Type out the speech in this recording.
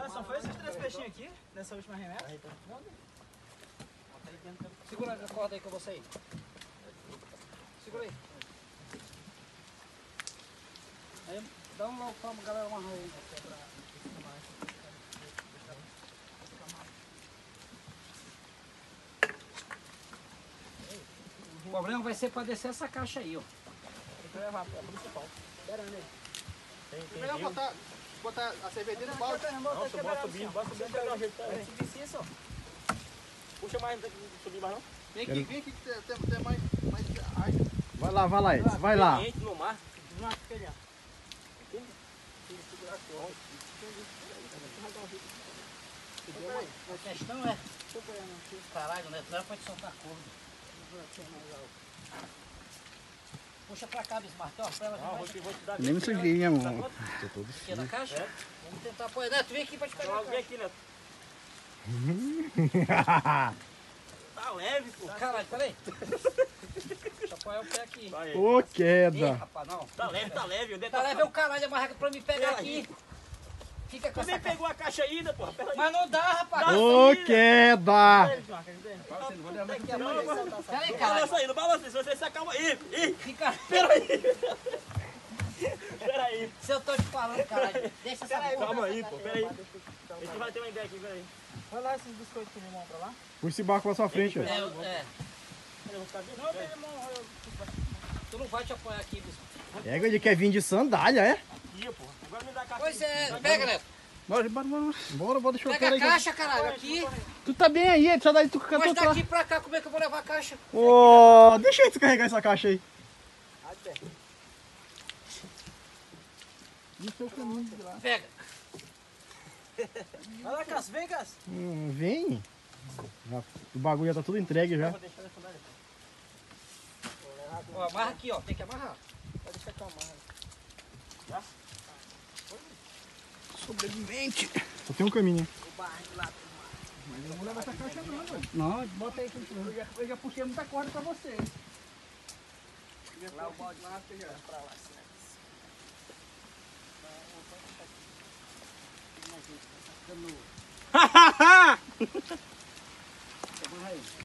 Mas só foi esses 3 peixinhos aqui, nessa última remessa? Segura a corda aí que eu vou sair. Segura aí. Aí dá um logo pra galera amarrar aí. O problema vai ser pra descer essa caixa aí, ó. Tem que levar pra principal. Esperando aí. É melhor botar a cervejeira no balde. Nossa, bota subindo, pegar o jeito. Subir assim, ó. Puxa mais, não tem que subir mais não? Vem aqui que tem mais ar. Vai lá, Edson, vai lá. Entra no mar. Não acho que ele é. A questão é... Caralho, né? Não pode soltar a corda. Puxa pra cá, Bismarck, ó. Pra ela Vou te dar. Nem me sujei, minha mão. Tô todo aqui na caixa. Vamos tentar apoiar. Neto, vem aqui pra te pegar a Vem caixa. aqui, Neto. Tá leve, pô. Caralho, peraí. Deixa eu apoiar o pé aqui. Ô, Ih, queda. rapaz, não. Tá leve. Tá leve é o caralho, a barraca pra me pegar aqui. Fica com Tu nem essa caixa. pegou a caixa ainda, pô. Mas não dá, rapaz. Ô, queda. Peraí, Não cara. balança aí, não balança. Se você se acalma aí. Fica... Peraí. Se eu tô te falando, caralho. Deixa essa porra. Calma aí, pô. Peraí. A gente vai ter uma ideia aqui, peraí. Vai lá esses biscoitos de limão pra lá. Puxa esse barco pra sua frente, ó. É. Eu vou ficar aqui. Não, tem limão. Tu não vai te apoiar aqui, biscoito. Pega, ele quer vir de sandália, é? Aqui, pô. Agora me dá a caixa. Pois é. Pega, Neto. Bora, deixa eu Pega a caixa, caralho. Aqui. Tu tá bem aí, Edson, daí tu cantou Mas lá. daqui pra cá, como é que eu vou levar a caixa? Ô, deixa eu descarregar essa caixa aí. Pega. Vai lá, Cássio. Vem, Cássio. Vem. O bagulho já tá tudo entregue já. Ó, amarra aqui, ó. Tem que amarrar. Pode deixar que eu amarro. Sobrevivente. Só tem um caminho, hein? Mas eu não vou levar essa caixa não, velho. Não, bota aí. Eu já puxei muita corda pra vocês. Lá o balde lá, pra lá.